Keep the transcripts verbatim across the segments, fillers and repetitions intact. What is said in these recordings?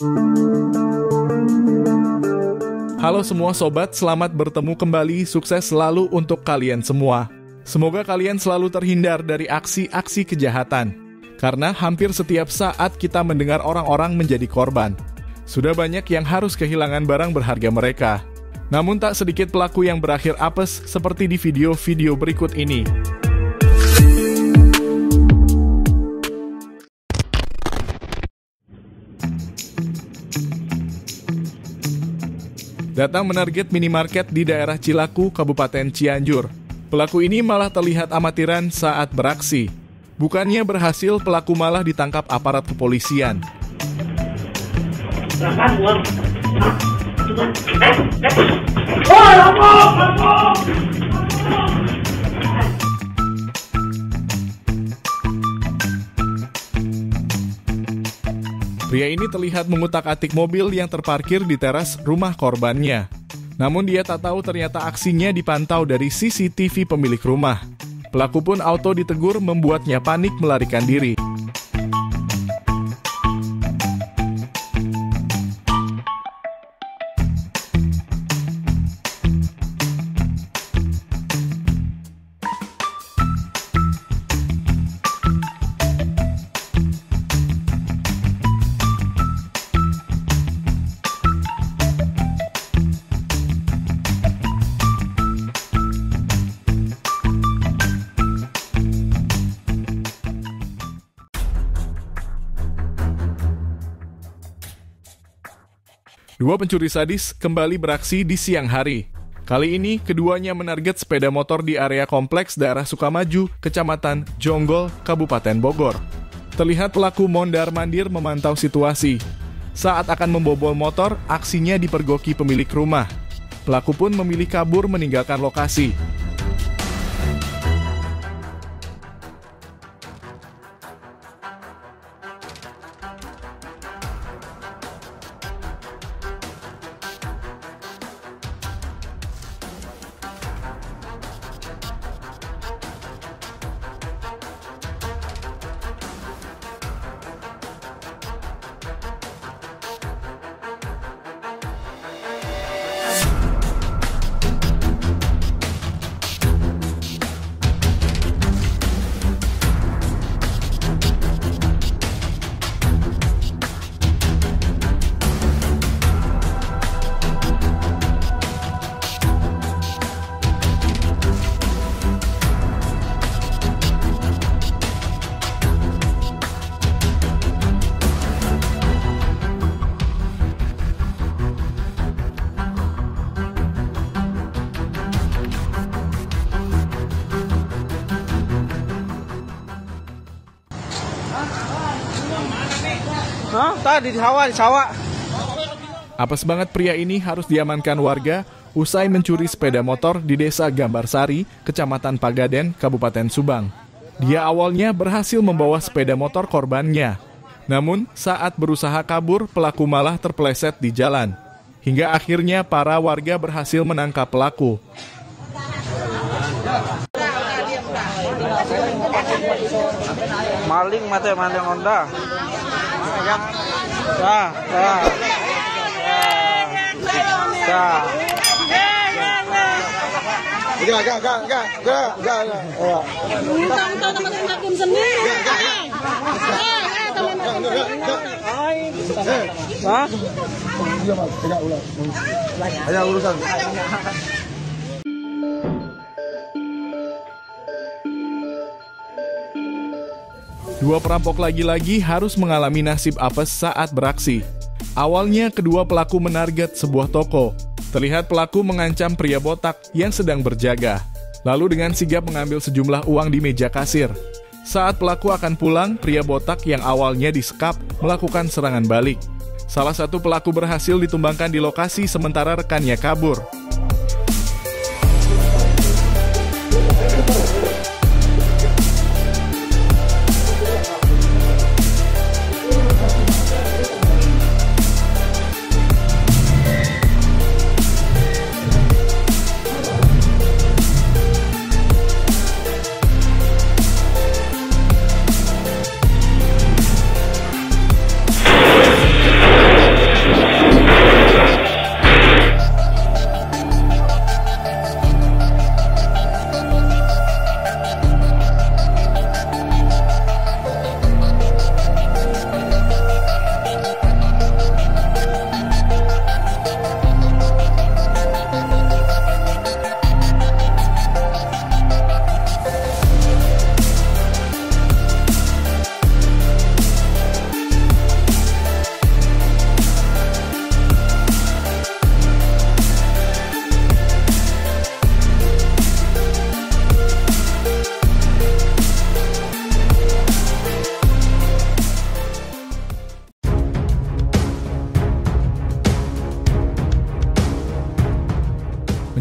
Halo semua sobat, selamat bertemu kembali, sukses selalu untuk kalian semua. Semoga kalian selalu terhindar dari aksi-aksi kejahatan, karena hampir setiap saat kita mendengar orang-orang menjadi korban. Sudah banyak yang harus kehilangan barang berharga mereka. Namun tak sedikit pelaku yang berakhir apes seperti di video-video berikut ini. Datang menarget minimarket di daerah Cilaku, Kabupaten Cianjur. Pelaku ini malah terlihat amatiran saat beraksi. Bukannya berhasil, pelaku malah ditangkap aparat kepolisian. Pria ini terlihat mengutak-atik mobil yang terparkir di teras rumah korbannya. Namun dia tak tahu ternyata aksinya dipantau dari C C T V pemilik rumah. Pelaku pun auto ditegur membuatnya panik melarikan diri. Dua pencuri sadis kembali beraksi di siang hari. Kali ini, keduanya menarget sepeda motor di area kompleks daerah Sukamaju, Kecamatan Jonggol, Kabupaten Bogor. Terlihat pelaku mondar-mandir memantau situasi. Saat akan membobol motor, aksinya dipergoki pemilik rumah. Pelaku pun memilih kabur meninggalkan lokasi. Hah? Tadi di sawah, di sawah. Apes banget pria ini harus diamankan warga usai mencuri sepeda motor di Desa Gambarsari, Kecamatan Pagaden, Kabupaten Subang. Dia awalnya berhasil membawa sepeda motor korbannya. Namun, saat berusaha kabur, pelaku malah terpeleset di jalan. Hingga akhirnya para warga berhasil menangkap pelaku. Maling mate maling Honda. Ya, ya, ya, ya. Enggak, enggak, enggak, enggak, enggak, enggak, enggak. Utang-utang teman hakim sendiri. Hah? Ayo urusan. Dua perampok lagi-lagi harus mengalami nasib apes saat beraksi. Awalnya kedua pelaku menarget sebuah toko. Terlihat pelaku mengancam pria botak yang sedang berjaga. Lalu dengan sigap mengambil sejumlah uang di meja kasir. Saat pelaku akan pulang, pria botak yang awalnya disekap melakukan serangan balik. Salah satu pelaku berhasil ditumbangkan di lokasi sementara rekannya kabur.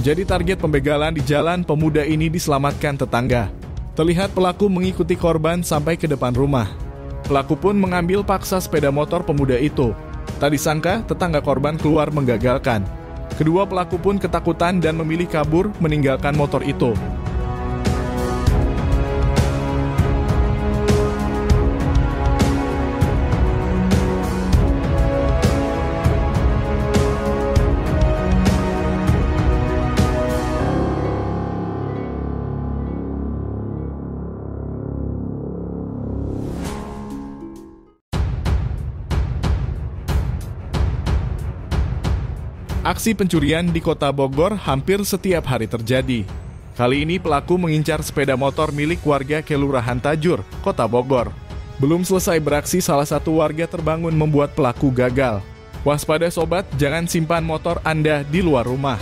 Menjadi target pembegalan di jalan, pemuda ini diselamatkan tetangga. Terlihat pelaku mengikuti korban sampai ke depan rumah. Pelaku pun mengambil paksa sepeda motor pemuda itu. Tak disangka, tetangga korban keluar menggagalkan. Kedua pelaku pun ketakutan dan memilih kabur meninggalkan motor itu. Aksi pencurian di Kota Bogor hampir setiap hari terjadi. Kali ini pelaku mengincar sepeda motor milik warga Kelurahan Tajur, Kota Bogor. Belum selesai beraksi, salah satu warga terbangun membuat pelaku gagal. Waspada sobat, jangan simpan motor Anda di luar rumah.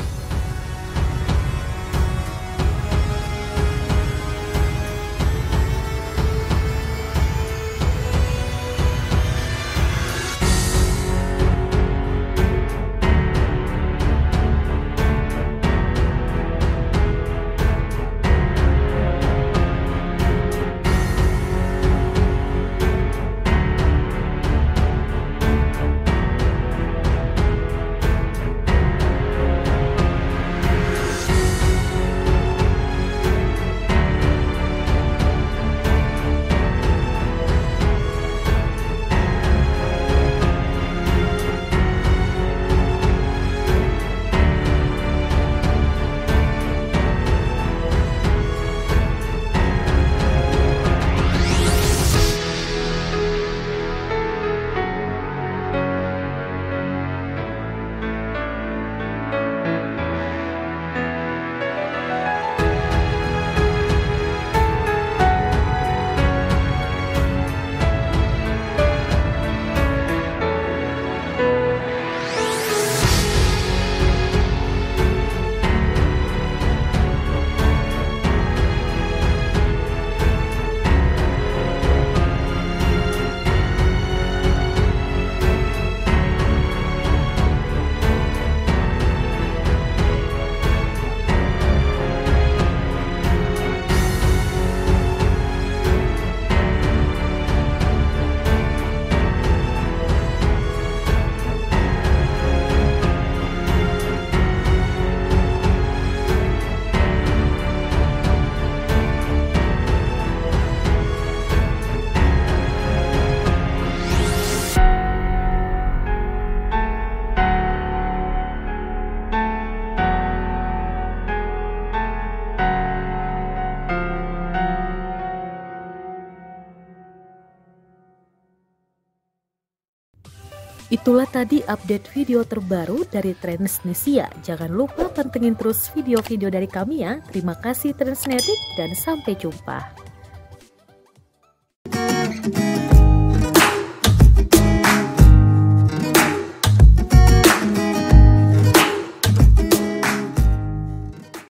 Itulah tadi update video terbaru dari Transnesia. Jangan lupa pantengin terus video-video dari kami ya. Terima kasih Transnetik dan sampai jumpa.